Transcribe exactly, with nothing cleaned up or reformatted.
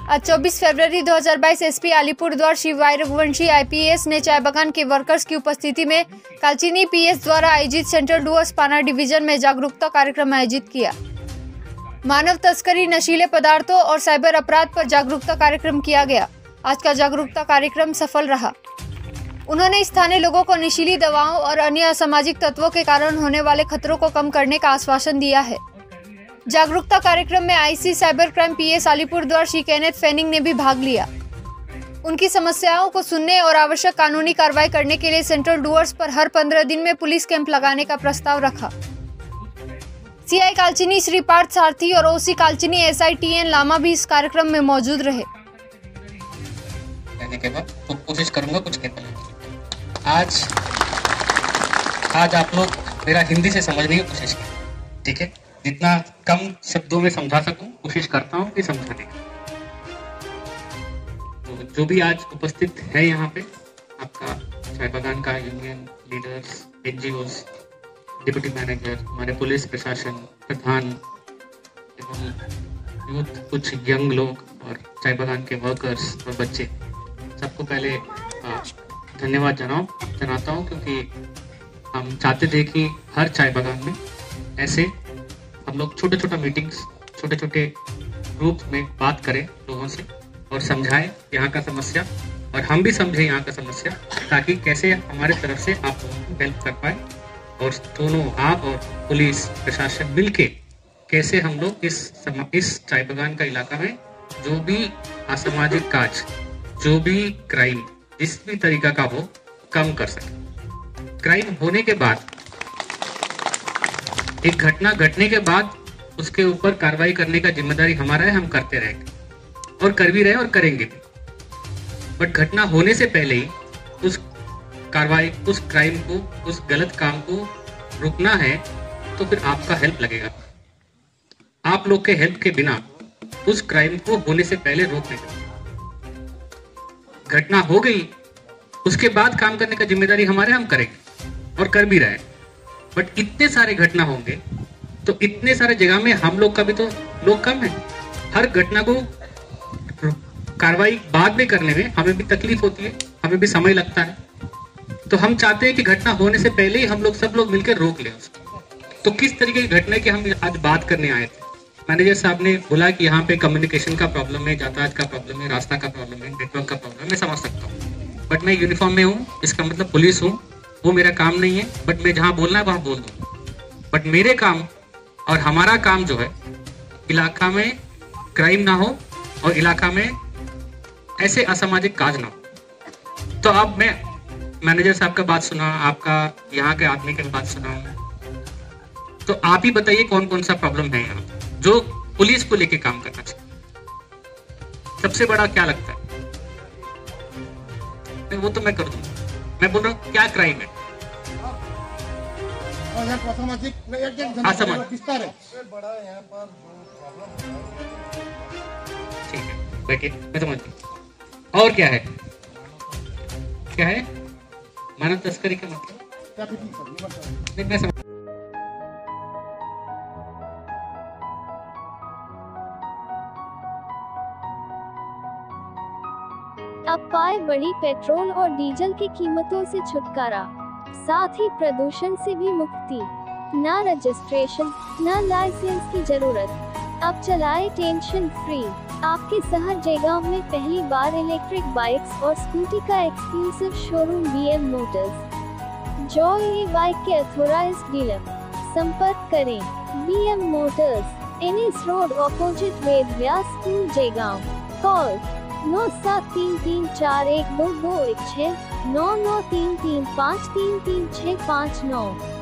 आज चौबीस फरवरी दो हज़ार बाईस SP Alipurduar Shiv Y Raghuvanshi IPS ने चाय बागान के वर्कर्स की उपस्थिति में कालचिनी पीएस द्वारा आयोजित सेंट्रल डुअर्स पाना डिवीजन में जागरूकता कार्यक्रम आयोजित किया। मानव तस्करी, नशीले पदार्थों और साइबर अपराध पर जागरूकता कार्यक्रम किया गया। आज का जागरूकता कार्यक्रम सफल रहा। उन्होंने स्थानीय लोगों को नशीली दवाओं और अन्य असामाजिक तत्वों के कारण होने वाले खतरों को कम करने का आश्वासन दिया है। जागरूकता कार्यक्रम में IC cyber crime PS Alipurduar Shri Kenneth Fenning ने भी भाग लिया। उनकी समस्याओं को सुनने और आवश्यक कानूनी कार्रवाई करने के लिए सेंट्रल डुअर्स पर हर पंद्रह दिन में पुलिस कैंप लगाने का प्रस्ताव रखा। सीआई कालचिनी श्री पार्थ सारथी और OC Kalchini SI TN Lama भी इस कार्यक्रम में मौजूद रहे। के बाद तो कोशिश करूंगा कुछ कहने। आज आज आप लोग मेरा हिंदी से समझने की कोशिश करें, ठीक है? जितना कम शब्दों में समझा सकूं कोशिश करता हूं कि समझाने की। तो जो भी आज उपस्थित है यहाँ पे, आपका चाय बागान का union leaders, NGOs, deputy manager, हमारे पुलिस प्रशासन, प्रधान एवं यूथ, कुछ यंग लोग और चाय बागान के वर्कर्स और बच्चे, सबको पहले धन्यवाद जनाओ जनाता हूँ, क्योंकि हम चाहते थे कि हर चाय बागान में ऐसे हम लोग छोटे छोटे मीटिंग्स, छोटे छोटे ग्रुप में बात करें लोगों से और समझाएं यहाँ का समस्या, और हम भी समझें यहाँ का समस्या, ताकि कैसे हमारे तरफ से आप लोगों को हेल्प कर पाए। और दोनों, आप और पुलिस प्रशासन मिलके कैसे हम लोग इस सम, इस चाय बागान का इलाका में जो भी असामाजिक काज, जो भी क्राइम जिस भी तरीका का हो, कम कर सके। क्राइम होने के बाद, एक घटना घटने के बाद उसके ऊपर कार्रवाई करने का जिम्मेदारी हमारा है, हम करते रहेंगे और कर भी रहे और करेंगे भी। बट घटना होने से पहले ही उस कार्रवाई, उस क्राइम को, उस गलत काम को रुकना है, तो फिर आपका हेल्प लगेगा। आप लोग के हेल्प के बिना उस क्राइम को होने से पहले रोक नहीं सकते। घटना हो गई, उसके बाद काम करने का जिम्मेदारी हमारे, हम करेंगे और कर भी रहे हैं। बट इतने सारे घटना होंगे तो इतने सारे जगह में हम लोग का भी तो लोग कम है। हर घटना को कार्रवाई बाद में करने में हमें भी तकलीफ होती है, हमें भी समय लगता है। तो हम चाहते हैं कि घटना होने से पहले ही हम लोग सब लोग मिलकर रोक लें उसको। तो किस तरीके की घटना की हम आज बात करने आए थे। मैनेजर साहब ने बोला कि यहाँ पे कम्युनिकेशन का प्रॉब्लम है, यातायात का प्रॉब्लम है, रास्ता का प्रॉब्लम है, नेटवर्क का प्रॉब्लम है। मैं समझ सकता हूँ, बट मैं यूनिफॉर्म में हूँ, इसका मतलब पुलिस हूँ, वो मेरा काम नहीं है। बट मैं जहाँ बोलना है वहाँ बोल दूँ। बट मेरे काम और हमारा काम जो है, इलाका में क्राइम ना हो और इलाका में ऐसे असामाजिक काज ना हो। तो अब मैं मैनेजर साहब का बात सुना, आपका यहाँ के आदमी की बात सुना, तो आप ही बताइए कौन कौन सा प्रॉब्लम है यहाँ जो पुलिस को लेके काम करना चाहिए। सबसे बड़ा क्या लगता है? वो तो मैं कर दूंगा। मैं बोल रहा हूँ क्या क्राइम है? ठीक है, बैठिए, मैं समझ गया। और क्या है? क्या है मानव तस्करी का मतलब? मैं समझ। अब पाए बड़ी पेट्रोल और डीजल की कीमतों से छुटकारा, साथ ही प्रदूषण से भी मुक्ति। ना रजिस्ट्रेशन, ना लाइसेंस की जरूरत, अब चलाए टेंशन फ्री। आपके शहर जयगांव में पहली बार इलेक्ट्रिक बाइक्स और स्कूटी का exclusive showroom BM motors, joy e bike के अथोराइज्ड डीलर। संपर्क करें BM motors, NS road opposite Ved Vyas school Jaigaon. Call नौ सात तीन तीन चार एक दो दो एक छः, नौ नौ तीन तीन पाँच तीन तीन छः पाँच नौ।